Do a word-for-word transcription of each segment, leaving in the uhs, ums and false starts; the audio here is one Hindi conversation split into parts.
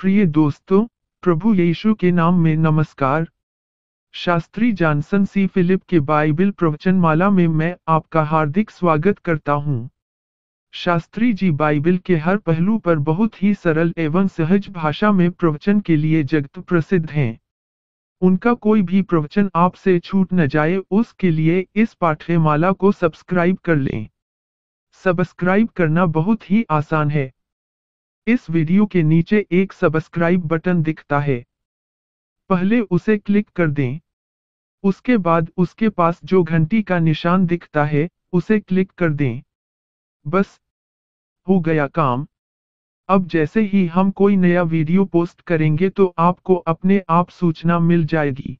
प्रिय दोस्तों, प्रभु यीशु के नाम में नमस्कार। शास्त्री जॉनसन सी फिलिप के बाइबल प्रवचनमाला में मैं आपका हार्दिक स्वागत करता हूं। शास्त्री जी बाइबल के हर पहलू पर बहुत ही सरल एवं सहज भाषा में प्रवचन के लिए जगत प्रसिद्ध हैं। उनका कोई भी प्रवचन आपसे छूट न जाए, उसके लिए इस पाठ्यमाला को सब्सक्राइब कर लें। सब्सक्राइब करना बहुत ही आसान है। इस वीडियो के नीचे एक सब्सक्राइब बटन दिखता है, पहले उसे क्लिक कर दें। उसके बाद उसके पास जो घंटी का निशान दिखता है, उसे क्लिक कर दें। बस हो गया काम। अब जैसे ही हम कोई नया वीडियो पोस्ट करेंगे तो आपको अपने आप सूचना मिल जाएगी।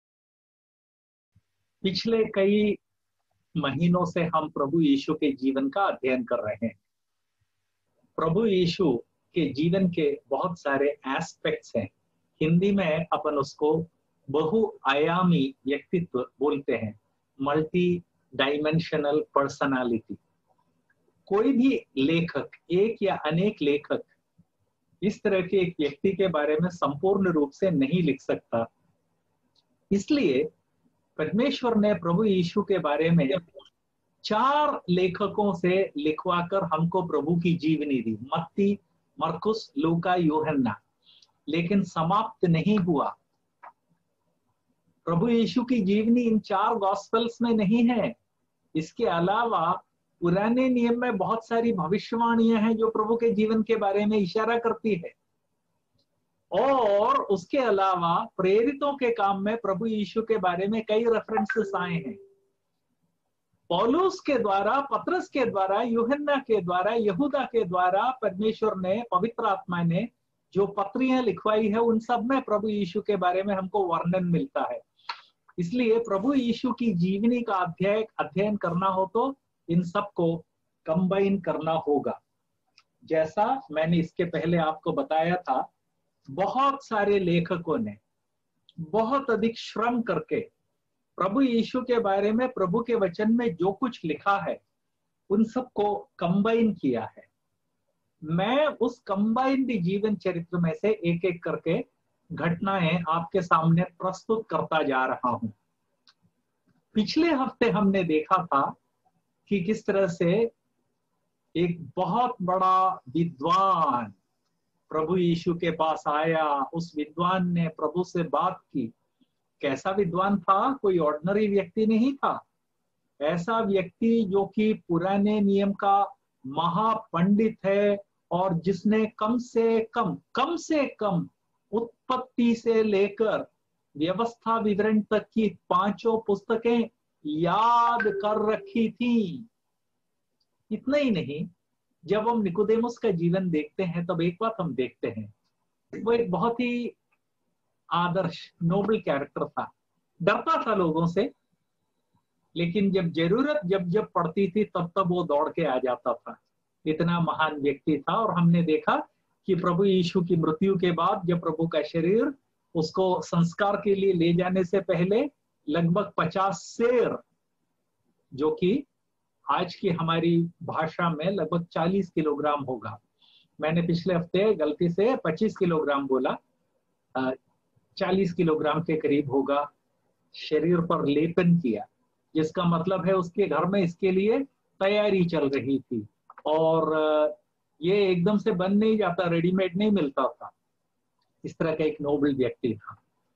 पिछले कई महीनों से हम प्रभु यीशु के जीवन का अध्ययन कर रहे हैं। प्रभु यीशु के जीवन के बहुत सारे एस्पेक्ट्स हैं। हिंदी में अपन उसको बहुआयामी व्यक्तित्व बोलते हैं, मल्टी डायमेंशनल पर्सनालिटी। कोई भी लेखक, एक या अनेक लेखक, इस तरह के एक व्यक्ति के बारे में संपूर्ण रूप से नहीं लिख सकता। इसलिए परमेश्वर ने प्रभु यीशु के बारे में चार लेखकों से लिखवाकर हमको प्रभु की जीवनी दी, मत्ती, मरकुस, लूका, यूहन्ना। लेकिन समाप्त नहीं हुआ। प्रभु यीशु की जीवनी इन चार गॉस्पेल्स में नहीं है। इसके अलावा पुराने नियम में बहुत सारी भविष्यवाणियां हैं जो प्रभु के जीवन के बारे में इशारा करती है। और उसके अलावा प्रेरितों के काम में प्रभु यीशु के बारे में कई रेफरेंसेस आए हैं। पौलुस के द्वारा, पतरस के द्वारा, यूहन्ना के द्वारा, यहूदा के द्वारा परमेश्वर ने, पवित्र आत्मा ने जो पत्रियां लिखवाई है, उन सब में प्रभु यीशु के बारे में हमको वर्णन मिलता है। इसलिए प्रभु यीशु की जीवनी का अध्याय अध्ययन करना हो तो इन सबको कंबाइन करना होगा। जैसा मैंने इसके पहले आपको बताया था, बहुत सारे लेखकों ने बहुत अधिक श्रम करके प्रभु यीशु के बारे में, प्रभु के वचन में जो कुछ लिखा है, उन सबको कंबाइन किया है। मैं उस कंबाइंड जीवन चरित्र में से एक एक करके घटनाएं आपके सामने प्रस्तुत करता जा रहा हूं। पिछले हफ्ते हमने देखा था कि किस तरह से एक बहुत बड़ा विद्वान प्रभु यीशु के पास आया। उस विद्वान ने प्रभु से बात की। कैसा विद्वान था? कोई ऑर्डिनरी व्यक्ति नहीं था। ऐसा व्यक्ति जो कि पुराने नियम का महापंडित है और जिसने कम से कम कम से कम उत्पत्ति से लेकर व्यवस्था विवरण तक की पांचों पुस्तकें याद कर रखी थी। इतना ही नहीं, जब हम निकोदेमुस का जीवन देखते हैं तब एक बात हम देखते हैं, वो एक बहुत ही आदर्श, नोबल कैरेक्टर था। डरता था लोगों से, लेकिन जब जरूरत जब जब पड़ती थी तब तब वो दौड़ के आ जाता था। इतना महान व्यक्ति था। और हमने देखा कि प्रभु यीशु की मृत्यु के बाद जब प्रभु का शरीर उसको संस्कार के लिए ले जाने से पहले लगभग पचास सेर, जो कि आज की हमारी भाषा में लगभग चालीस किलोग्राम होगा, मैंने पिछले हफ्ते गलती से पच्चीस किलोग्राम बोला, चालीस किलोग्राम के करीब होगा, शरीर पर लेपन किया। जिसका मतलब है उसके घर में इसके लिए तैयारी चल रही थी। और ये एकदम से बन नहीं जाता, रेडीमेड नहीं मिलता था। इस तरह का एक नोबल व्यक्ति था।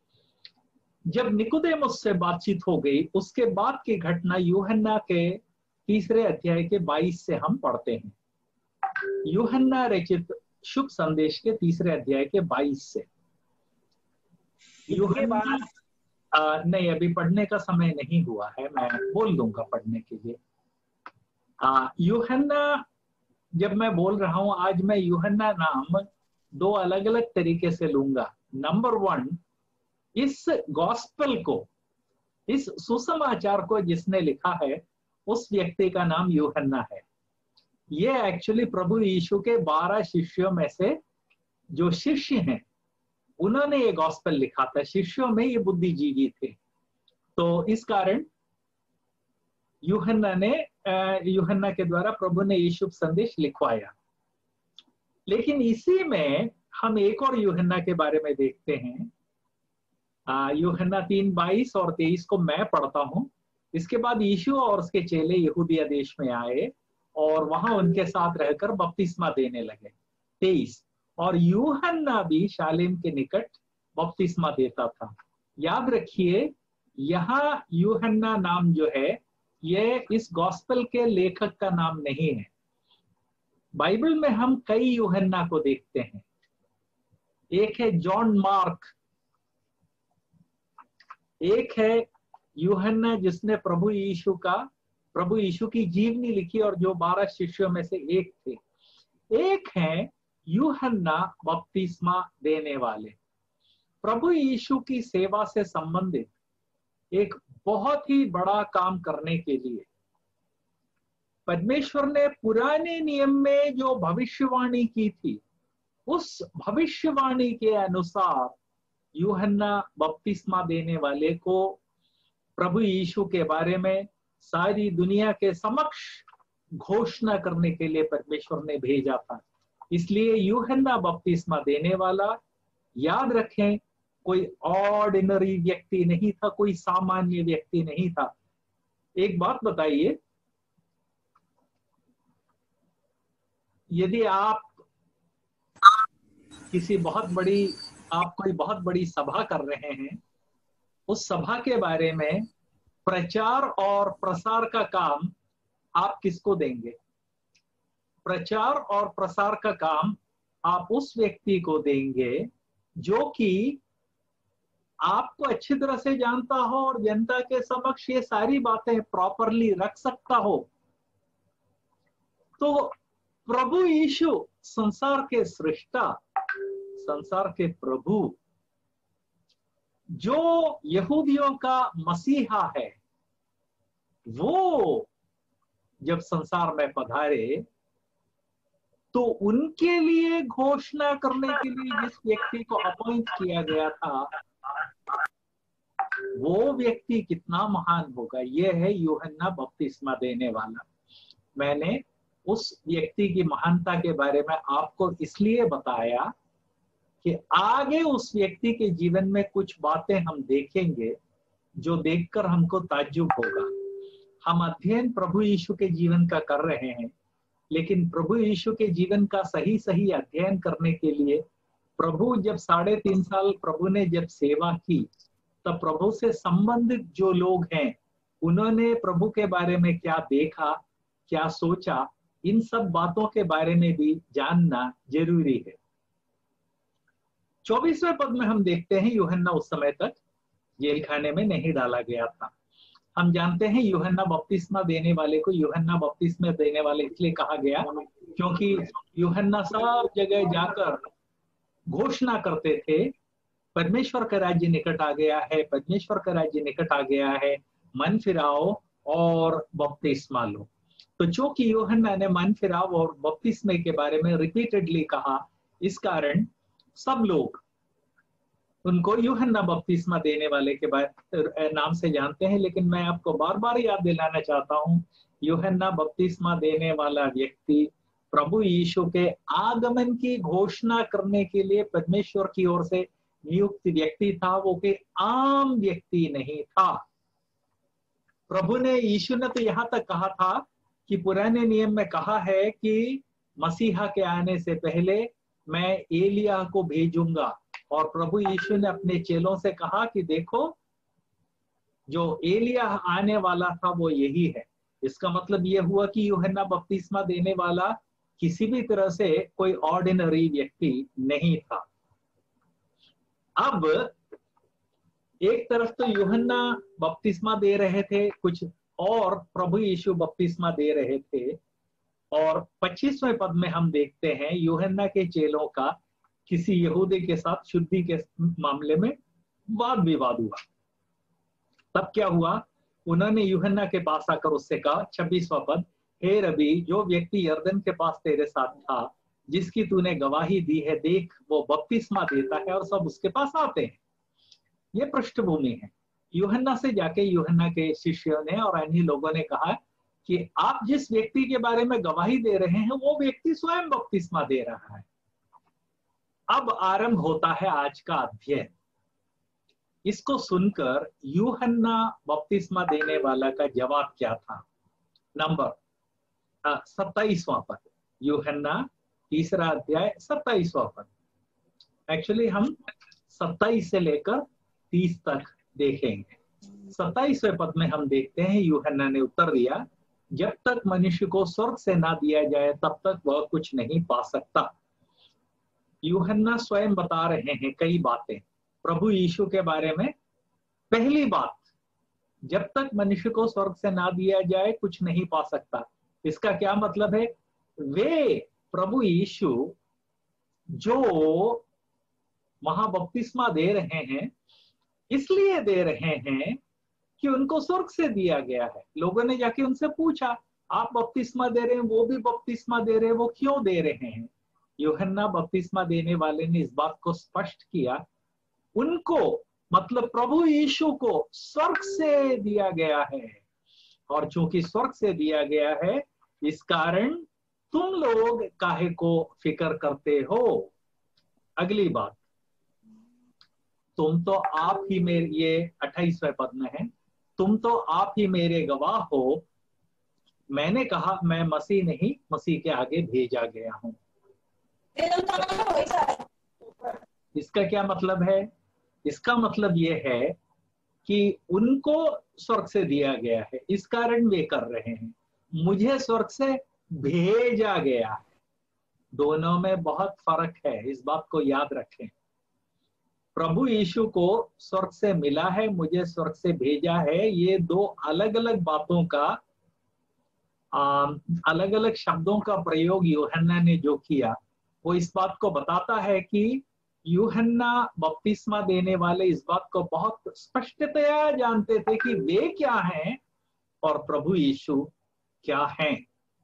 जब निकोदेमुस से बातचीत हो गई, उसके बाद की घटना यूहन्ना के तीसरे अध्याय के बाईस से हम पढ़ते हैं। यूहन्ना रचित शुभ संदेश के तीसरे अध्याय के बाईस से। यूहन्ना आ, नहीं, अभी पढ़ने का समय नहीं हुआ है, मैं बोल दूंगा पढ़ने के लिए। आ, यूहन्ना, जब मैं बोल रहा हूं आज, मैं यूहन्ना नाम दो अलग अलग तरीके से लूंगा। नंबर वन, इस गॉस्पेल को, इस सुसमाचार को जिसने लिखा है उस व्यक्ति का नाम यूहन्ना है। ये एक्चुअली प्रभु यीशु के बारह शिष्यों में से जो शिष्य हैं, उन्होंने ये गॉस्पेल लिखा था। शिष्यों में ये बुद्धिजीवी थे। तो इस कारण यूहन्ना ने यूहन्ना के द्वारा प्रभु ने ये शुभ संदेश लिखवाया। लेकिन इसी में हम एक और यूहन्ना के बारे में देखते हैं। यूहन्ना तीन बाईस और तेईस को मैं पढ़ता हूं। इसके बाद यीशु और उसके चेले यहूदिया देश में आए और वहां उनके साथ रहकर बपतिस्मा देने लगे। तेईस, और यूहन्ना भी शालेम के निकट बपतिस्मा देता था। याद रखिए, यहाँ यूहन्ना नाम जो है ये इस गॉस्पेल के लेखक का नाम नहीं है। बाइबल में हम कई यूहन्ना को देखते हैं। एक है जॉन मार्क, एक है यूहन्ना जिसने प्रभु यीशु का प्रभु यीशु की जीवनी लिखी और जो बारह शिष्यों में से एक थे। एक है यूहन्ना बपतिस्मा देने वाले। प्रभु यीशु की सेवा से संबंधित एक बहुत ही बड़ा काम करने के लिए परमेश्वर ने पुराने नियम में जो भविष्यवाणी की थी, उस भविष्यवाणी के अनुसार यूहन्ना बपतिस्मा देने वाले को प्रभु यीशु के बारे में सारी दुनिया के समक्ष घोषणा करने के लिए परमेश्वर ने भेजा था। इसलिए यूहन्ना बपतिस्मा देने वाला, याद रखें, कोई ऑर्डिनरी व्यक्ति नहीं था, कोई सामान्य व्यक्ति नहीं था। एक बात बताइए, यदि आप किसी बहुत बड़ी आप कोई बहुत बड़ी सभा कर रहे हैं, उस सभा के बारे में प्रचार और प्रसार का काम आप किसको देंगे? प्रचार और प्रसार का काम आप उस व्यक्ति को देंगे जो कि आपको अच्छी तरह से जानता हो और जनता के समक्ष ये सारी बातें प्रॉपरली रख सकता हो। तो प्रभु यीशु संसार के सृष्टा, संसार के प्रभु, जो यहूदियों का मसीहा है, वो जब संसार में पधारे तो उनके लिए घोषणा करने के लिए जिस व्यक्ति को अपॉइंट किया गया था, वो व्यक्ति कितना महान होगा। यह है यूहन्ना बपतिस्मा देने वाला। मैंने उस व्यक्ति की महानता के बारे में आपको इसलिए बताया कि आगे उस व्यक्ति के जीवन में कुछ बातें हम देखेंगे जो देखकर हमको ताज्जुब होगा। हम अध्ययन प्रभु यीशु के जीवन का कर रहे हैं, लेकिन प्रभु यीशु के जीवन का सही सही अध्ययन करने के लिए प्रभु जब साढ़े तीन साल प्रभु ने जब सेवा की, तब प्रभु से संबंधित जो लोग हैं उन्होंने प्रभु के बारे में क्या देखा, क्या सोचा, इन सब बातों के बारे में भी जानना जरूरी है। चौबीसवें पद में हम देखते हैं यूहन्ना उस समय तक जेल खाने में नहीं डाला गया था। हम जानते हैं यूहन्ना बपतिस्मा देने वाले को यूहन्ना बपतिस्मा देने वाले इसलिए कहा गया क्योंकि यूहन्ना सब जगह जाकर घोषणा करते थे, परमेश्वर का राज्य निकट आ गया है, परमेश्वर का राज्य निकट आ गया है, मन फिराओ और बपतिस्मा लो। तो चूंकि यूहन्ना ने मन फिराओ और बपतिस्मे के बारे में रिपीटेडली कहा, इस कारण सब लोग उनको यूहन्ना बपतिस्मा देने वाले के नाम से जानते हैं। लेकिन मैं आपको बार बार याद दिलाना चाहता हूं, यूहन्ना बपतिस्मा देने वाला व्यक्ति प्रभु यीशु के आगमन की घोषणा करने के लिए परमेश्वर की ओर से नियुक्त व्यक्ति था, वो के आम व्यक्ति नहीं था। प्रभु ने, यीशु ने तो यहां तक कहा था कि पुराने नियम में कहा है कि मसीहा के आने से पहले मैं एलिया को भेजूंगा, और प्रभु यीशु ने अपने चेलों से कहा कि देखो जो एलिया आने वाला था वो यही है। इसका मतलब यह हुआ कि यूहन्ना बपतिस्मा देने वाला किसी भी तरह से कोई ऑर्डिनरी व्यक्ति नहीं था। अब एक तरफ तो यूहन्ना बपतिस्मा दे रहे थे, कुछ और प्रभु यीशु बपतिस्मा दे रहे थे, और पच्चीसवें पद में हम देखते हैं यूहन्ना के चेलों का किसी यहूदी के साथ शुद्धि के मामले में वाद विवाद हुआ। तब क्या हुआ, उन्होंने यूहन्ना के पास आकर उससे कहा, छब्बीसवां पद, हे रबी, जो व्यक्ति यरदन के पास तेरे साथ था, जिसकी तूने गवाही दी है, देख वो बपतिस्मा देता है और सब उसके पास आते हैं। ये पृष्ठभूमि है। यूहन्ना से जाके यूहन्ना के शिष्यों ने और अन्य लोगों ने कहा कि आप जिस व्यक्ति के बारे में गवाही दे रहे हैं वो व्यक्ति स्वयं बपतिस्मा दे रहा है। अब आरंभ होता है आज का अध्ययन। इसको सुनकर यूहन्ना बपतिस्मा देने वाला का जवाब क्या था? नंबर सत्ताईसवां पद, यूहन्ना तीसरा अध्याय सत्ताईसवां पद। एक्चुअली हम सत्ताईस से लेकर तीस तक देखेंगे। सत्ताईसवें पद में हम देखते हैं, यूहन्ना ने उत्तर दिया, जब तक मनुष्य को स्वर्ग से ना दिया जाए तब तक वह कुछ नहीं पा सकता। यूहन्ना स्वयं बता रहे हैं कई बातें प्रभु यीशु के बारे में। पहली बात, जब तक मनुष्य को स्वर्ग से ना दिया जाए कुछ नहीं पा सकता। इसका क्या मतलब है? वे प्रभु यीशु जो वहां बपतिस्मा दे रहे हैं, इसलिए दे रहे हैं कि उनको स्वर्ग से दिया गया है। लोगों ने जाके उनसे पूछा, आप बपतिस्मा दे रहे हैं, वो भी बपतिस्मा दे रहे हैं, वो क्यों दे रहे हैं? यूहन्ना बपतिस्मा देने वाले ने इस बात को स्पष्ट किया, उनको मतलब प्रभु यीशु को स्वर्ग से दिया गया है, और चूंकि स्वर्ग से दिया गया है इस कारण तुम लोग काहे को फिक्र करते हो। अगली बात, तुम तो आप ही मेरे, ये अट्ठाईसवें पद में है, तुम तो आप ही मेरे गवाह हो। मैंने कहा मैं मसीह नहीं, मसीह के आगे भेजा गया हूं। इसका क्या मतलब है? इसका मतलब यह है कि उनको स्वर्ग से दिया गया है, इस कारण वे कर रहे हैं। मुझे स्वर्ग से भेजा गया है, दोनों में बहुत फर्क है, इस बात को याद रखें। प्रभु यीशु को स्वर्ग से मिला है, मुझे स्वर्ग से भेजा है, ये दो अलग अलग बातों का, अलग अलग शब्दों का प्रयोग यूहन्ना ने जो किया वो इस बात को बताता है कि यूहन्ना बपतिस्मा देने वाले इस बात को बहुत स्पष्टतया जानते थे कि वे क्या हैं और प्रभु यीशु क्या हैं।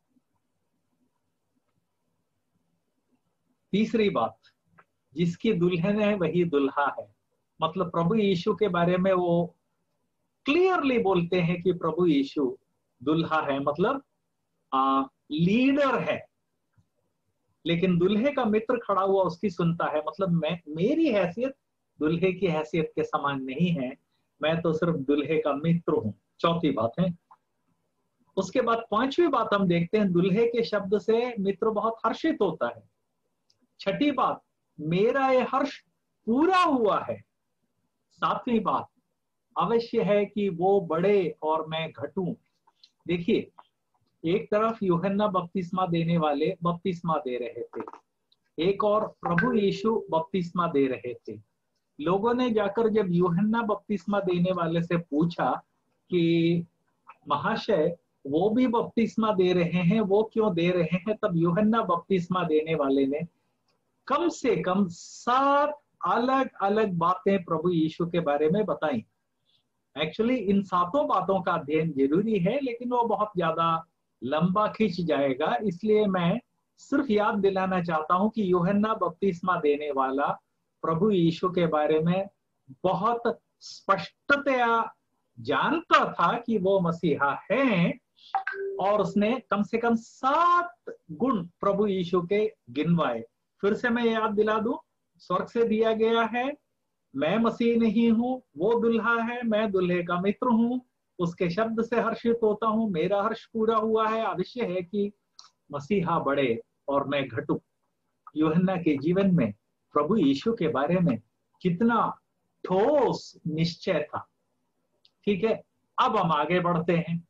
तीसरी बात, जिसकी दुल्हन है वही दुल्हा है। मतलब प्रभु यीशु के बारे में वो क्लियरली बोलते हैं कि प्रभु यीशु दुल्हा है, मतलब आ, लीडर है, लेकिन दुल्हे का मित्र खड़ा हुआ उसकी सुनता है। मतलब मैं, मेरी हैसियत दुल्हे की हैसियत के समान नहीं है, मैं तो सिर्फ दुल्हे का मित्र हूं। चौथी बात है। उसके बाद पांचवी बात हम देखते हैं, दुल्हे के शब्द से मित्र बहुत हर्षित होता है। छठी बात, मेरा ये हर्ष पूरा हुआ है। सातवीं बात, अवश्य है कि वो बढ़े और मैं घटूं। देखिए, एक तरफ यूहन्ना बपतिस्मा देने वाले बपतिस्मा दे रहे थे, एक और प्रभु यीशु बपतिस्मा दे रहे थे। लोगों ने जाकर जब यूहन्ना बपतिस्मा देने वाले से पूछा कि महाशय वो भी बपतिस्मा दे रहे हैं, वो क्यों दे रहे हैं, तब यूहन्ना बपतिस्मा देने वाले ने कम से कम सात अलग अलग बातें प्रभु यीशु के बारे में बताई। एक्चुअली इन सातों बातों का अध्ययन जरूरी है, लेकिन वो बहुत ज्यादा लंबा खींच जाएगा, इसलिए मैं सिर्फ याद दिलाना चाहता हूं कि यूहन्ना बपतिस्मा देने वाला प्रभु यीशु के बारे में बहुत स्पष्टतया जानता था कि वो मसीहा है, और उसने कम से कम सात गुण प्रभु यीशु के गिनवाए। फिर से मैं याद दिला दूं, स्वर्ग से दिया गया है, मैं मसीह नहीं हूं, वो दुल्हा है, मैं दुल्हे का मित्र हूं, उसके शब्द से हर्षित होता हूं, मेरा हर्ष पूरा हुआ है। आवश्यक है कि मसीहा बढ़े और मैं घटूं। यूहन्ना के जीवन में प्रभु यीशु के बारे में कितना ठोस निश्चय था। ठीक है, अब हम आगे बढ़ते हैं।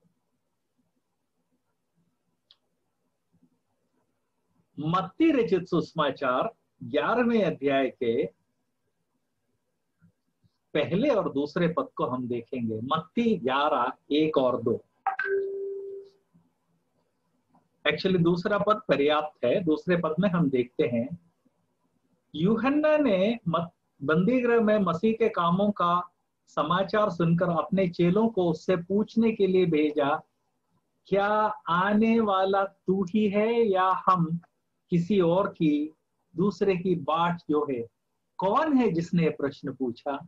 मत्ती रचित सुसमाचार ग्यारहवें अध्याय के पहले और दूसरे पद को हम देखेंगे। मत्ती ग्यारह एक और दो। एक्चुअली दूसरा पद पर्याप्त है, दूसरे पद में हम देखते हैं, यूहन्ना ने बंदी गृह में मसीह के कामों का समाचार सुनकर अपने चेलों को उससे पूछने के लिए भेजा, क्या आने वाला तू ही है या हम किसी और की दूसरे की बाट जो है? कौन है जिसने प्रश्न पूछा?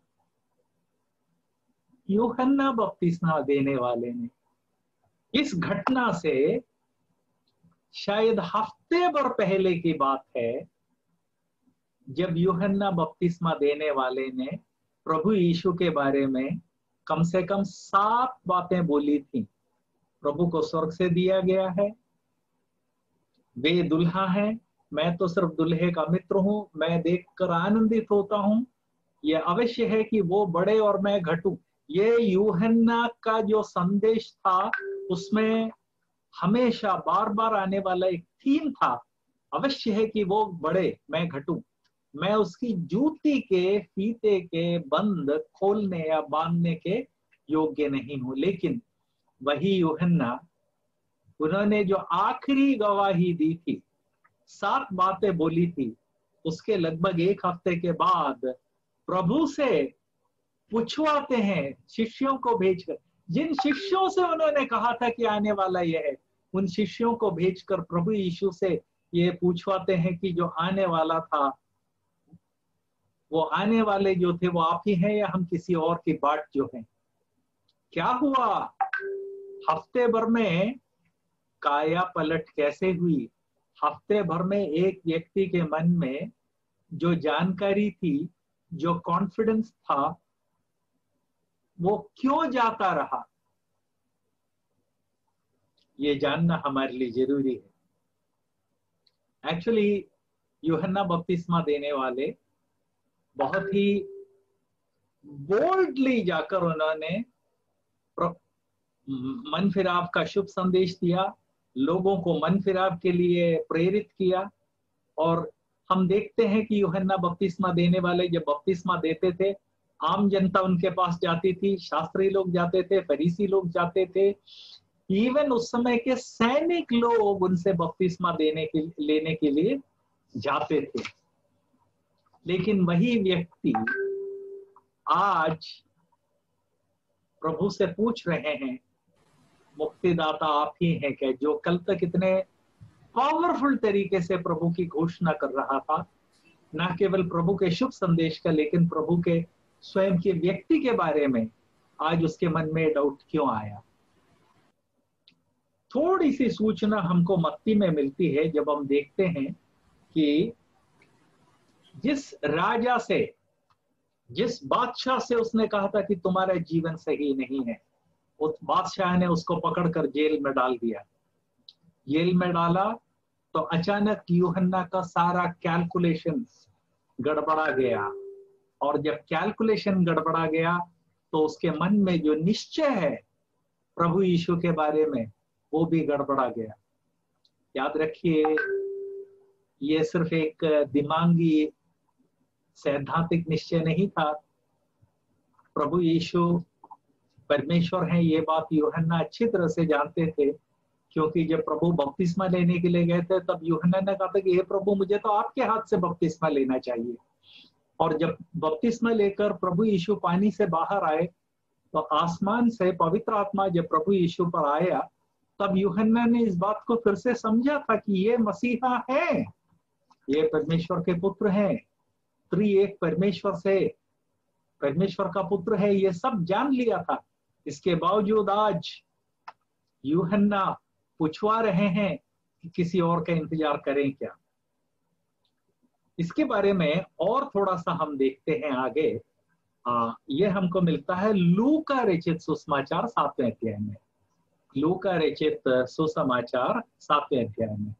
यूहन्ना बपतिस्मा देने वाले ने। इस घटना से शायद हफ्ते भर पहले की बात है, जब यूहन्ना बपतिस्मा देने वाले ने प्रभु यीशु के बारे में कम से कम सात बातें बोली थी। प्रभु को स्वर्ग से दिया गया है, वे दुल्हा है, मैं तो सिर्फ दुल्हे का मित्र हूं, मैं देखकर आनंदित होता हूं, यह अवश्य है कि वो बढ़े और मैं घटूं। ये यूहन्ना का जो संदेश था उसमें हमेशा बार बार आने वाला एक थीम था, अवश्य है कि वो बढ़े मैं घटूं। मैं उसकी जूती के फीते के बंद खोलने या बांधने के योग्य नहीं हूं। लेकिन वही यूहन्ना, उन्होंने जो आखिरी गवाही दी थी, सात बातें बोली थी, उसके लगभग एक हफ्ते के बाद प्रभु से पूछवाते हैं शिष्यों को भेजकर। जिन शिष्यों से उन्होंने कहा था कि आने वाला यह है, उन शिष्यों को भेजकर प्रभु यीशु से ये पूछवाते हैं कि जो आने वाला था, वो आने वाले जो थे वो आप ही हैं या हम किसी और की बाट जो है। क्या हुआ? हफ्ते भर में काया पलट कैसे हुई? हफ्ते भर में एक व्यक्ति के मन में जो जानकारी थी, जो कॉन्फिडेंस था, वो क्यों जाता रहा? ये जानना हमारे लिए जरूरी है। एक्चुअली यूहन्ना बपतिस्मा देने वाले बहुत ही बोल्डली जाकर उन्होंने मन फिराव का शुभ संदेश दिया, लोगों को मन फिराव के लिए प्रेरित किया। और हम देखते हैं कि यूहन्ना बपतिस्मा देने वाले जब बपतिस्मा देते थे, आम जनता उनके पास जाती थी, शास्त्री लोग जाते थे, फरीसी लोग जाते थे, इवन उस समय के सैनिक लोग उनसे बपतिस्मा देने के लेने के लिए जाते थे। लेकिन वही व्यक्ति आज प्रभु से पूछ रहे हैं, मुक्तिदाता आप ही हैं क्या? जो कल तक इतने पावरफुल तरीके से प्रभु की घोषणा कर रहा था, न केवल प्रभु के शुभ संदेश का, लेकिन प्रभु के स्वयं के व्यक्ति के बारे में आज उसके मन में डाउट क्यों आया? थोड़ी सी सूचना हमको मत्ती में मिलती है जब हम देखते हैं कि जिस राजा से, जिस बादशाह से उसने कहा था कि तुम्हारा जीवन सही नहीं है, उस बादशाह ने उसको पकड़कर जेल में डाल दिया। जेल में डाला तो अचानक यूहन्ना का सारा कैलकुलेशन गड़बड़ा गया, और जब कैलकुलेशन गड़बड़ा गया तो उसके मन में जो निश्चय है प्रभु यीशु के बारे में, वो भी गड़बड़ा गया। याद रखिए, ये सिर्फ एक दिमागी सैद्धांतिक निश्चय नहीं था। प्रभु यीशु परमेश्वर हैं, ये बात यूहन्ना अच्छी तरह से जानते थे, क्योंकि जब प्रभु बपतिस्मा लेने के लिए गए थे तब यूहन्ना ने कहा था कि हे प्रभु, मुझे तो आपके हाथ से बपतिस्मा लेना चाहिए। और जब बपतिस्मा लेकर प्रभु यीशु पानी से बाहर आए तो आसमान से पवित्र आत्मा जब प्रभु यीशु पर आया, तब यूहन्ना ने इस बात को फिर से समझा था कि ये मसीहा है, ये परमेश्वर के पुत्र हैं, त्रिएक परमेश्वर से परमेश्वर का पुत्र है, ये सब जान लिया था। इसके बावजूद आज यूहन्ना पूछवा रहे हैं कि किसी और का इंतजार करें क्या। इसके बारे में और थोड़ा सा हम देखते हैं आगे। आ, ये हमको मिलता है लूका रचित सुसमाचार सातवें अध्याय में। लूका रचित सुसमाचार सातवें अध्याय में,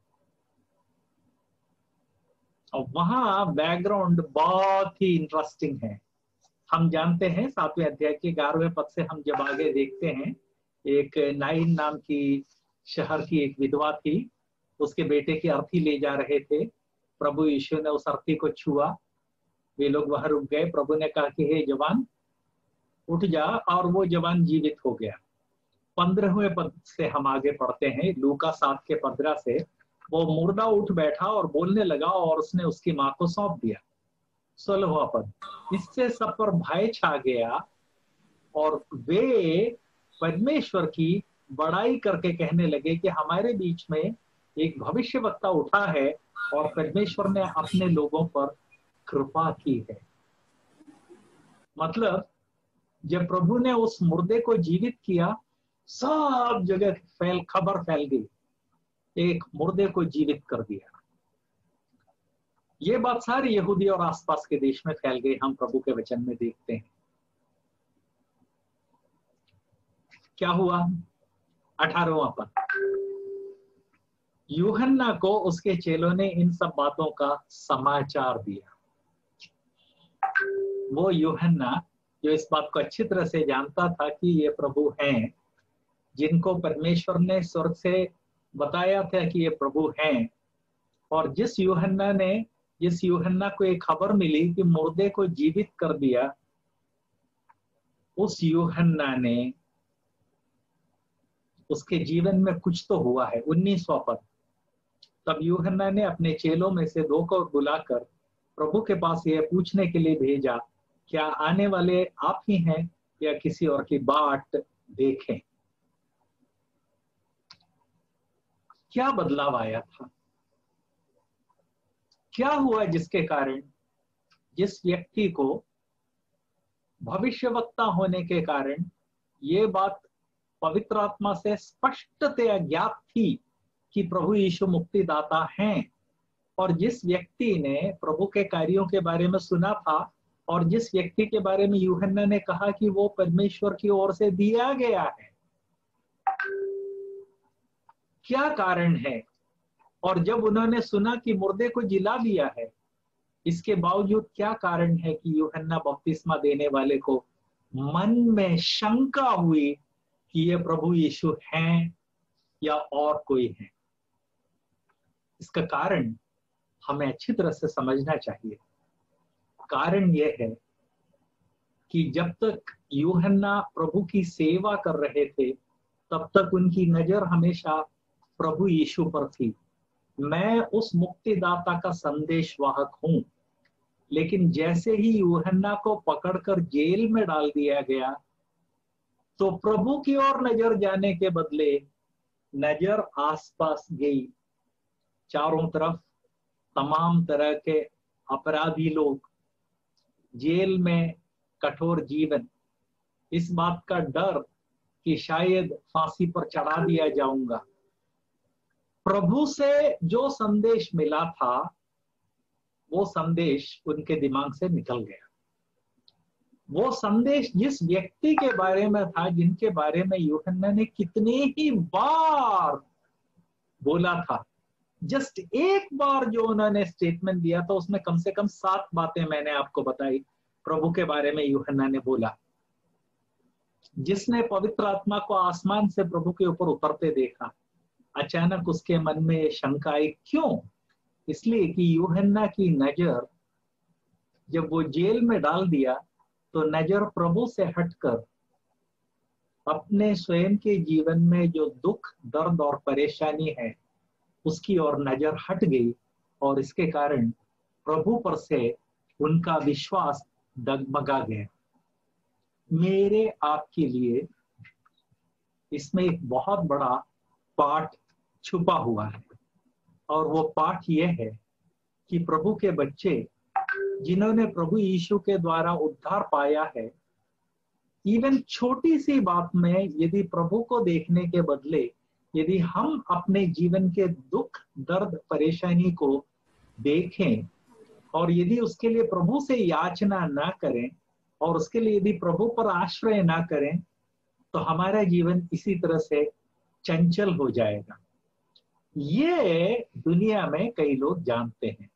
और वहां बैकग्राउंड बहुत ही इंटरेस्टिंग है। हम जानते हैं सातवें अध्याय के ग्यारहवें पद से हम जब आगे देखते हैं, एक नाइन नाम की शहर की एक विधवा थी, उसके बेटे की अर्थी ले जा रहे थे। प्रभु यीशु ने उस अर्थी को छुआ, वे लोग वहां रुक गए। प्रभु ने कहा कि हे जवान, उठ जा, और वो जवान जीवित हो गया। पंद्रहवें पद से हम आगे पढ़ते हैं, लूका सात के पंद्रह से। वो मुर्दा उठ बैठा और बोलने लगा, और उसने उसकी माँ को सौंप दिया। सोलहवां पद, इससे सब पर भय छा गया और वे परमेश्वर की बड़ाई करके कहने लगे कि हमारे बीच में एक भविष्यवक्ता उठा है और परमेश्वर ने अपने लोगों पर कृपा की है। मतलब जब प्रभु ने उस मुर्दे को जीवित किया, सब जगह फैल खबर फैल गई, एक मुर्दे को जीवित कर दिया। ये बात सारी यहूदी और आसपास के देश में फैल गई, हम प्रभु के वचन में देखते हैं। क्या हुआ? अठारहवां पद, यूहन्ना को उसके चेलों ने इन सब बातों का समाचार दिया। वो यूहन्ना जो इस बात को अच्छी तरह से जानता था कि ये प्रभु हैं, जिनको परमेश्वर ने स्वर्ग से बताया था कि ये प्रभु हैं, और जिस यूहन्ना ने जिस यूहन्ना को एक खबर मिली कि मुर्दे को जीवित कर दिया, उस यूहन्ना ने, उसके जीवन में कुछ तो हुआ है। उन्नीसवां पद, तब यूहन्ना ने अपने चेलों में से दो को बुलाकर प्रभु के पास यह पूछने के लिए भेजा, क्या आने वाले आप ही हैं या किसी और की बाट देखें? क्या बदलाव आया था? क्या हुआ जिसके कारण, जिस व्यक्ति को भविष्यवक्ता होने के कारण ये बात पवित्र आत्मा से स्पष्टतया ज्ञात थी कि प्रभु यीशु मुक्तिदाता हैं, और जिस व्यक्ति ने प्रभु के कार्यों के बारे में सुना था, और जिस व्यक्ति के बारे में यूहन्ना ने कहा कि वो परमेश्वर की ओर से दिया गया है, क्या कारण है? और जब उन्होंने सुना कि मुर्दे को जिला दिया है, इसके बावजूद क्या कारण है कि यूहन्ना बपतिस्मा देने वाले को मन में शंका हुई कि ये प्रभु यीशु हैं या और कोई है? इसका कारण हमें अच्छी तरह से समझना चाहिए। कारण यह है कि जब तक यूहन्ना प्रभु की सेवा कर रहे थे, तब तक उनकी नजर हमेशा प्रभु यीशु पर थी। मैं उस मुक्तिदाता का संदेशवाहक हूं। लेकिन जैसे ही यूहन्ना को पकड़कर जेल में डाल दिया गया, तो प्रभु की ओर नजर जाने के बदले नजर आसपास गई। चारों तरफ तमाम तरह के अपराधी लोग, जेल में कठोर जीवन, इस बात का डर कि शायद फांसी पर चढ़ा दिया जाऊंगा। प्रभु से जो संदेश मिला था, वो संदेश उनके दिमाग से निकल गया। वो संदेश जिस व्यक्ति के बारे में था, जिनके बारे में यूहन्ना ने कितने ही बार बोला था, जस्ट एक बार जो उन्होंने स्टेटमेंट दिया था, उसमें कम से कम सात बातें मैंने आपको बताई प्रभु के बारे में यूहन्ना ने बोला। जिसने पवित्र आत्मा को आसमान से प्रभु के ऊपर उतरते देखा, अचानक उसके मन में ये शंका आई। क्यों? इसलिए कि यूहन्ना की नजर, जब वो जेल में डाल दिया, तो नजर प्रभु से हटकर अपने स्वयं के जीवन में जो दुख, दर्द और परेशानी है, उसकी ओर नजर हट गई, और इसके कारण प्रभु पर से उनका विश्वास डगमगा गया। मेरे आपके लिए इसमें एक बहुत बड़ा पाठ छुपा हुआ है, और वो पाठ यह है कि प्रभु के बच्चे जिन्होंने प्रभु यीशु के द्वारा उद्धार पाया है, इवन छोटी सी बात में यदि प्रभु को देखने के बदले यदि हम अपने जीवन के दुख, दर्द, परेशानी को देखें, और यदि उसके लिए प्रभु से याचना ना करें, और उसके लिए यदि प्रभु पर आश्रय ना करें, तो हमारा जीवन इसी तरह से चंचल हो जाएगा। ये दुनिया में कई लोग जानते हैं।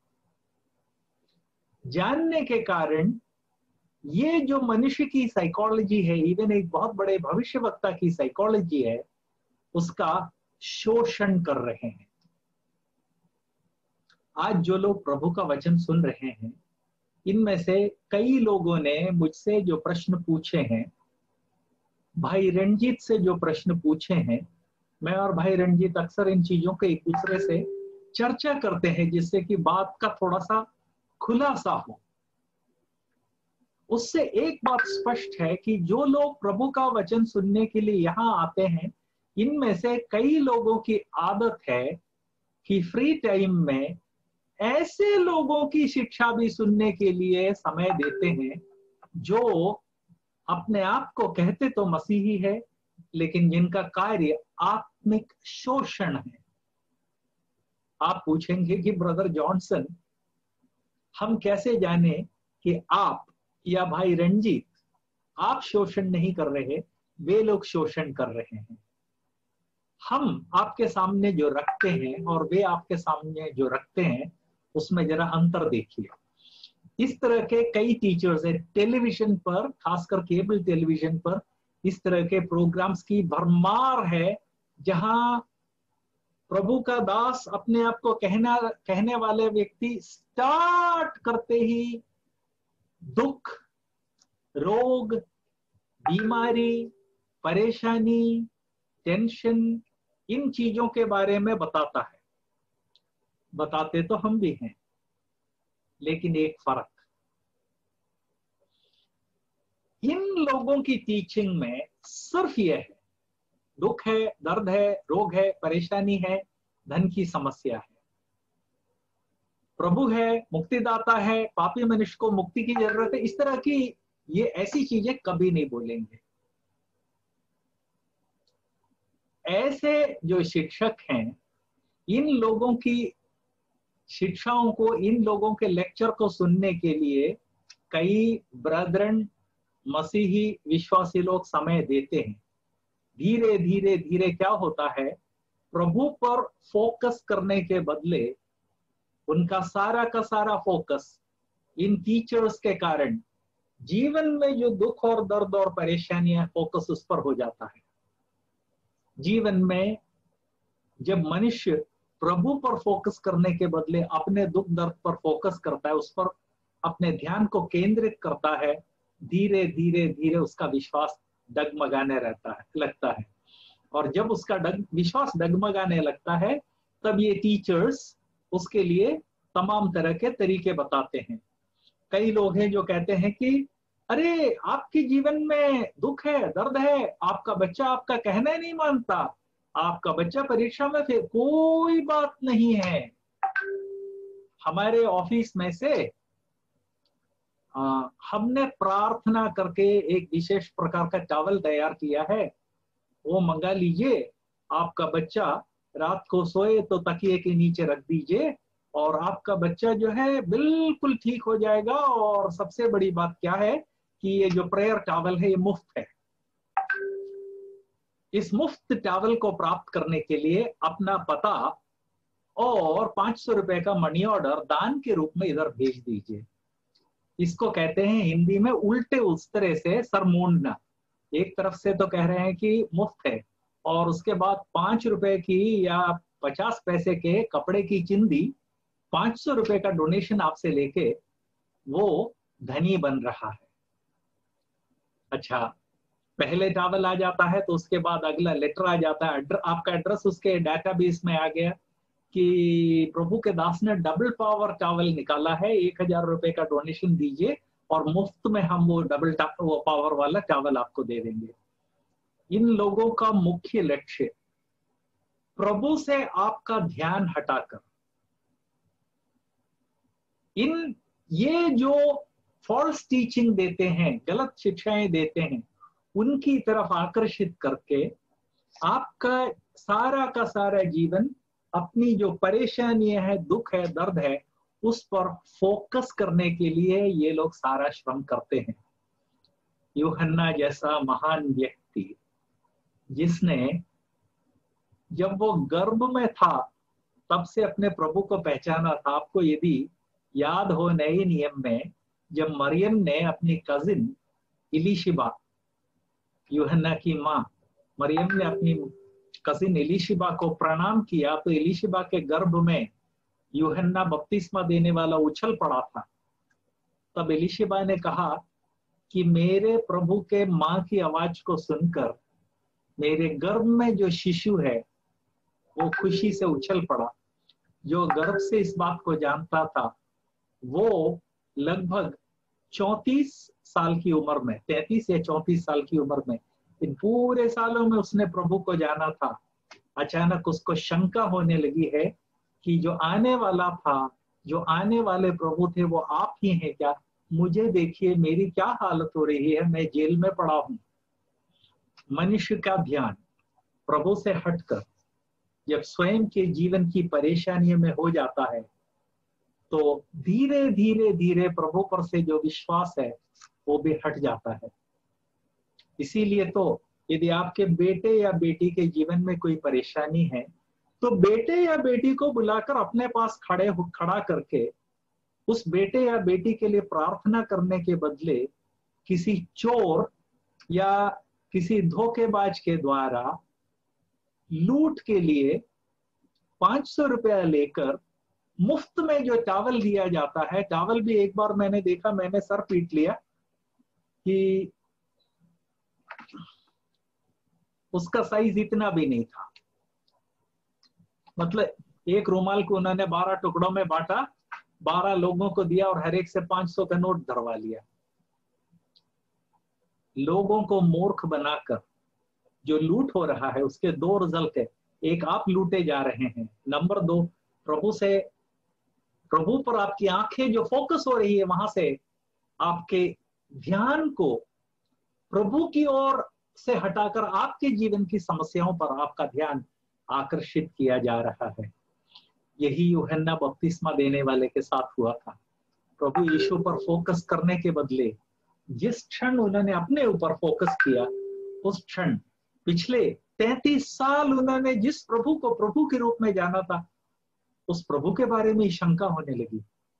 जानने के कारण ये जो मनुष्य की साइकोलॉजी है, इवन एक बहुत बड़े भविष्यवक्ता की साइकोलॉजी है, उसका शोषण कर रहे हैं। आज जो लोग प्रभु का वचन सुन रहे हैं, इनमें से कई लोगों ने मुझसे जो प्रश्न पूछे हैं, भाई रंजीत से जो प्रश्न पूछे हैं, मैं और भाई रंजीत अक्सर इन चीजों को एक दूसरे से चर्चा करते हैं, जिससे कि बात का थोड़ा सा खुलासा हो। उससे एक बात स्पष्ट है कि जो लोग प्रभु का वचन सुनने के लिए यहाँ आते हैं, इनमें से कई लोगों की आदत है कि फ्री टाइम में ऐसे लोगों की शिक्षा भी सुनने के लिए समय देते हैं जो अपने आप को कहते तो मसीही है, लेकिन जिनका कार्य आत्मिक शोषण है। आप पूछेंगे कि ब्रदर जॉनसन, हम कैसे जाने कि आप या भाई रंजीत आप शोषण नहीं कर रहे, वे लोग शोषण कर रहे हैं? हम आपके सामने जो रखते हैं और वे आपके सामने जो रखते हैं, उसमें जरा अंतर देखिए। इस तरह के कई टीचर्स हैं टेलीविजन पर, खासकर केबल टेलीविजन पर इस तरह के प्रोग्राम्स की भरमार है, जहां प्रभु का दास अपने आप को कहना कहने वाले व्यक्ति स्टार्ट करते ही दुख, रोग, बीमारी, परेशानी, टेंशन, इन चीजों के बारे में बताता है। बताते तो हम भी हैं, लेकिन एक फर्क, इन लोगों की टीचिंग में सिर्फ यह है, दुख है, दर्द है, रोग है, परेशानी है, धन की समस्या है। प्रभु है, मुक्तिदाता है, पापी मनुष्य को मुक्ति की जरूरत है, इस तरह की ये ऐसी चीजें कभी नहीं बोलेंगे। ऐसे जो शिक्षक हैं, इन लोगों की शिक्षाओं को, इन लोगों के लेक्चर को सुनने के लिए कई ब्रदरन मसीही विश्वासी लोग समय देते हैं। धीरे धीरे धीरे क्या होता है, प्रभु पर फोकस करने के बदले उनका सारा का सारा फोकस इन टीचर्स के कारण जीवन में जो दुख और दर्द और परेशानियां, फोकस उस पर हो जाता है। जीवन में जब मनुष्य प्रभु पर फोकस करने के बदले अपने दुख दर्द पर फोकस करता है, उस पर अपने ध्यान को केंद्रित करता है, धीरे धीरे धीरे उसका विश्वास डगमगाने रहता है लगता है। और जब उसका डग विश्वास डगमगाने लगता है, तब ये टीचर्स उसके लिए तमाम तरह के तरीके बताते हैं। कई लोग हैं जो कहते हैं कि अरे आपके जीवन में दुख है, दर्द है, आपका बच्चा आपका कहना ही नहीं मानता, आपका बच्चा परीक्षा में फिर कोई बात नहीं है। हमारे ऑफिस में से आ, हमने प्रार्थना करके एक विशेष प्रकार का चावल तैयार किया है, वो मंगा लीजिए। आपका बच्चा रात को सोए तो तकिए के नीचे रख दीजिए और आपका बच्चा जो है बिल्कुल ठीक हो जाएगा। और सबसे बड़ी बात क्या है कि ये जो प्रेयर टॉवल है ये मुफ्त है। इस मुफ्त टॉवल को प्राप्त करने के लिए अपना पता और पांच सौ रुपए का मनी ऑर्डर दान के रूप में इधर भेज दीजिए। इसको कहते हैं हिंदी में उल्टे उस तरह से सर मूंडना। एक तरफ से तो कह रहे हैं कि मुफ्त है और उसके बाद पांच रुपए की या पचास पैसे के कपड़े की चिंदी पांच सौ रुपए का डोनेशन आपसे लेके वो धनी बन रहा है। अच्छा, पहले टॉवल आ जाता है तो उसके बाद अगला लेटर आ जाता है, आपका एड्रेस उसके डाटाबेस में आ गया कि प्रभु के दास ने डबल पावर टॉवल निकाला है, एक हजार रुपए का डोनेशन दीजिए और मुफ्त में हम वो डबल वो पावर वाला टॉवल आपको दे देंगे। इन लोगों का मुख्य लक्ष्य प्रभु से आपका ध्यान हटाकर इन ये जो फॉल्स टीचिंग देते हैं, गलत शिक्षाएं देते हैं, उनकी तरफ आकर्षित करके आपका सारा का सारा जीवन अपनी जो परेशानियां है, दुख है, दर्द है, उस पर फोकस करने के लिए ये लोग सारा श्रम करते हैं। यूहन्ना जैसा महान व्यक्ति जिसने जब वो गर्भ में था तब से अपने प्रभु को पहचाना था। आपको यदि याद हो नए नियम में जब मरियम ने अपनी कजिन इलीशिबा, यूहन्ना की माँ मरियम ने अपनी कजिन इलीशिबा को प्रणाम किया तो इलीशिबा के गर्भ में यूहन्ना बपतिस्मा देने वाला उछल पड़ा था। तब इलीशिबा ने कहा कि मेरे प्रभु के माँ की आवाज को सुनकर मेरे गर्भ में जो शिशु है वो खुशी से उछल पड़ा। जो गर्भ से इस बात को जानता था वो लगभग चौंतीस साल की उम्र में, तैंतीस या चौंतीस साल की उम्र में, इन पूरे सालों में उसने प्रभु को जाना था। अचानक उसको शंका होने लगी है कि जो आने वाला था, जो आने वाले प्रभु थे, वो आप ही हैं क्या? मुझे देखिए मेरी क्या हालत हो रही है, मैं जेल में पड़ा हूं। मनुष्य का ध्यान प्रभु से हटकर जब स्वयं के जीवन की परेशानियों में हो जाता है तो धीरे धीरे धीरे प्रभु पर से जो विश्वास है वो भी हट जाता है। इसीलिए तो यदि आपके बेटे या बेटी के जीवन में कोई परेशानी है तो बेटे या बेटी को बुलाकर अपने पास खड़े हो खड़ा करके उस बेटे या बेटी के लिए प्रार्थना करने के बदले किसी चोर या किसी धोखेबाज के द्वारा लूट के लिए पांच सौ रुपया लेकर मुफ्त में जो चावल दिया जाता है, चावल भी एक बार मैंने देखा, मैंने सर पीट लिया कि उसका साइज इतना भी नहीं था। मतलब एक रुमाल को उन्होंने बारह टुकड़ों में बांटा, बारह लोगों को दिया और हर एक से पांच सौ का नोट धरवा लिया। लोगों को मूर्ख बनाकर जो लूट हो रहा है उसके दो रिजल्ट है। एक, आप लूटे जा रहे हैं। नंबर दो, प्रभु से प्रभु पर आपकी आंखें जो फोकस हो रही है वहां से आपके ध्यान को प्रभु की ओर से हटाकर आपके जीवन की समस्याओं पर आपका ध्यान आकर्षित किया जा रहा है। यही यूहन्ना बपतिस्मा देने वाले के साथ हुआ था। प्रभु यीशु पर फोकस करने के बदले जिस क्षण उन्होंने अपने ऊपर फोकस किया, उस क्षण पिछले तैंतीस साल उन्होंने जिस प्रभु को प्रभु के रूप में जाना था उस प्रभु के बारे में शंका होने लगी।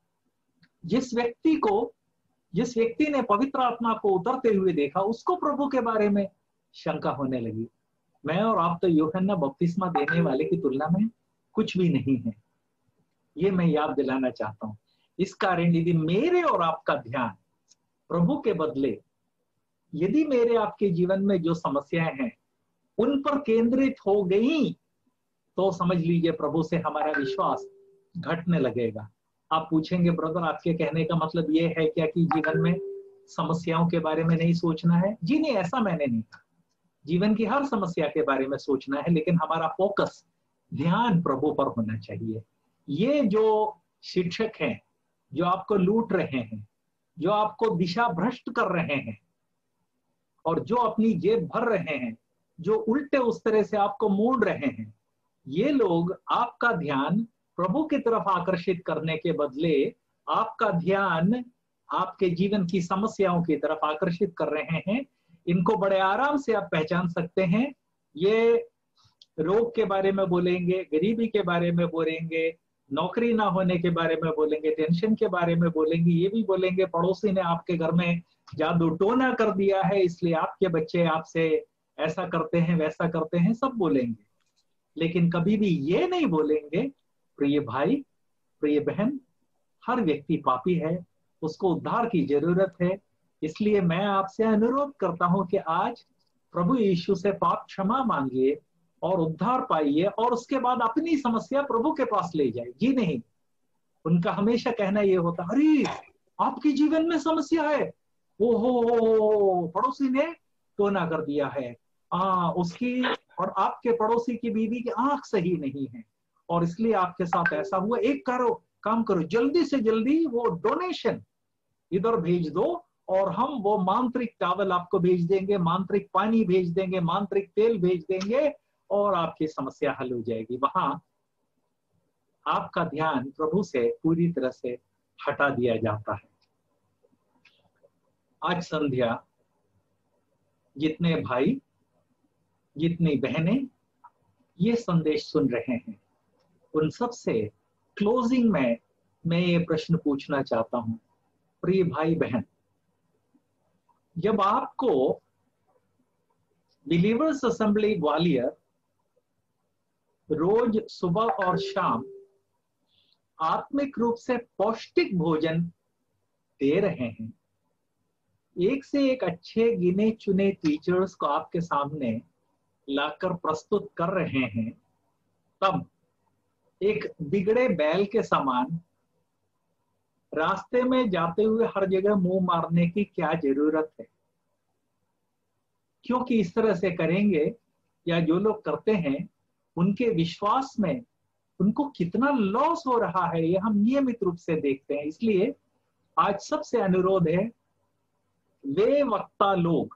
जिस व्यक्ति को जिस व्यक्ति ने पवित्र आत्मा को उतरते हुए देखा उसको प्रभु के बारे में शंका होने लगी। मैं और आप तो यूहन्ना बपतिस्मा देने वाले की तुलना में कुछ भी नहीं है, ये मैं याद दिलाना चाहता हूं। इस कारण यदि मेरे और आपका ध्यान प्रभु के बदले यदि मेरे आपके जीवन में जो समस्याएं हैं उन पर केंद्रित हो गई तो समझ लीजिए प्रभु से हमारा विश्वास घटने लगेगा। आप पूछेंगे, ब्रदर आपके कहने का मतलब ये है क्या कि जीवन में समस्याओं के बारे में नहीं सोचना है? जी नहीं, ऐसा मैंने नहीं कहा। जीवन की हर समस्या के बारे में सोचना है, लेकिन हमारा फोकस, ध्यान प्रभु पर होना चाहिए। ये जो शिक्षक हैं जो आपको लूट रहे हैं, जो आपको दिशा भ्रष्ट कर रहे हैं और जो अपनी जेब भर रहे हैं, जो उल्टे उस तरह से आपको मोड़ रहे हैं, ये लोग आपका ध्यान प्रभु की तरफ आकर्षित करने के बदले आपका ध्यान आपके जीवन की समस्याओं की तरफ आकर्षित कर रहे हैं। इनको बड़े आराम से आप पहचान सकते हैं। ये रोग के बारे में बोलेंगे, गरीबी के बारे में बोलेंगे, नौकरी ना होने के बारे में बोलेंगे, टेंशन के बारे में बोलेंगे, ये भी बोलेंगे पड़ोसी ने आपके घर में जादू टोना कर दिया है इसलिए आपके बच्चे आपसे ऐसा करते हैं वैसा करते हैं, सब बोलेंगे। लेकिन कभी भी ये नहीं बोलेंगे, प्रिय भाई प्रिय बहन, हर व्यक्ति पापी है, उसको उद्धार की जरूरत है। इसलिए मैं आपसे अनुरोध करता हूं कि आज प्रभु यीशु से पाप क्षमा मांगिए और उद्धार पाइए और उसके बाद अपनी समस्या प्रभु के पास ले जाए। जी नहीं, उनका हमेशा कहना ये होता, अरे आपके जीवन में समस्या है, ओहो पड़ोसी ने टोना कर दिया है, आ, उसकी और आपके पड़ोसी की बीवी की आंख सही नहीं है और इसलिए आपके साथ ऐसा हुआ। एक करो काम करो, जल्दी से जल्दी वो डोनेशन इधर भेज दो और हम वो मांत्रिक चावल आपको भेज देंगे, मांत्रिक पानी भेज देंगे, मांत्रिक तेल भेज देंगे और आपकी समस्या हल हो जाएगी। वहां आपका ध्यान प्रभु से पूरी तरह से हटा दिया जाता है। आज संध्या जितने भाई जितनी बहनें ये संदेश सुन रहे हैं, उन सब से क्लोजिंग में मैं ये प्रश्न पूछना चाहता हूं। प्रिय भाई बहन, जब आपको बिलीवर्स असेंबली ग्वालियर रोज सुबह और शाम आत्मिक रूप से पौष्टिक भोजन दे रहे हैं, एक से एक अच्छे गिने चुने टीचर्स को आपके सामने लाकर प्रस्तुत कर रहे हैं, तब एक बिगड़े बैल के समान रास्ते में जाते हुए हर जगह मुंह मारने की क्या जरूरत है? क्योंकि इस तरह से करेंगे या जो लोग करते हैं उनके विश्वास में उनको कितना लॉस हो रहा है ये हम नियमित रूप से देखते हैं। इसलिए आज सबसे अनुरोध है, वे वक्ता लोग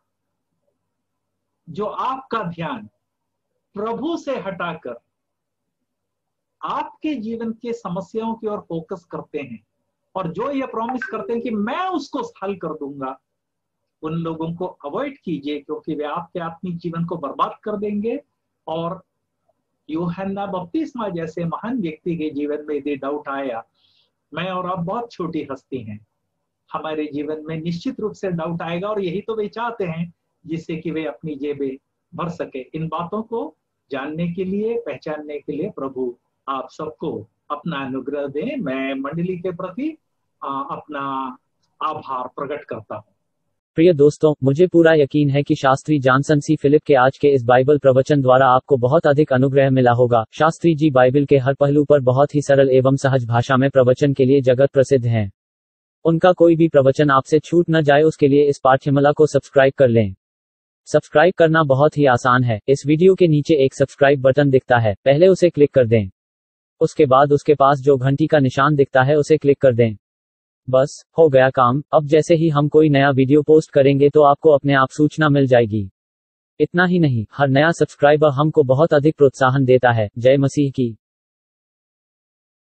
जो आपका ध्यान प्रभु से हटाकर आपके जीवन के समस्याओं की ओर फोकस करते हैं और जो ये प्रॉमिस करते हैं कि मैं उसको हल कर दूंगा, उन लोगों को अवॉइड कीजिए, क्योंकि वे आपके आत्मिक जीवन को बर्बाद कर देंगे। और यूहन्ना बपतिस्मा जैसे महान व्यक्ति के जीवन में यदि डाउट आया, मैं और आप बहुत छोटी हस्ती हैं, हमारे जीवन में निश्चित रूप से डाउट आएगा, और यही तो वे चाहते हैं, जिससे कि वे अपनी जेबें भर सके। इन बातों को जानने के लिए, पहचानने के लिए प्रभु आप सबको अपना अनुग्रह दें। मैं मंडली के प्रति अपना आभार प्रकट करता हूं। प्रिय दोस्तों, मुझे पूरा यकीन है कि शास्त्री जॉनसन सी फिलिप के आज के इस बाइबल प्रवचन द्वारा आपको बहुत अधिक अनुग्रह मिला होगा। शास्त्री जी बाइबल के हर पहलू पर बहुत ही सरल एवं सहज भाषा में प्रवचन के लिए जगत प्रसिद्ध हैं। उनका कोई भी प्रवचन आपसे छूट न जाए, उसके लिए इस पाठ्यमाला को सब्सक्राइब कर लें। सब्सक्राइब करना बहुत ही आसान है। इस वीडियो के नीचे एक सब्सक्राइब बटन दिखता है, पहले उसे क्लिक कर दें। उसके बाद उसके पास जो घंटी का निशान दिखता है उसे क्लिक कर दें। बस हो गया काम। अब जैसे ही हम कोई नया वीडियो पोस्ट करेंगे तो आपको अपने आप सूचना मिल जाएगी। इतना ही नहीं, हर नया सब्सक्राइबर हमको बहुत अधिक प्रोत्साहन देता है। जय मसीह की।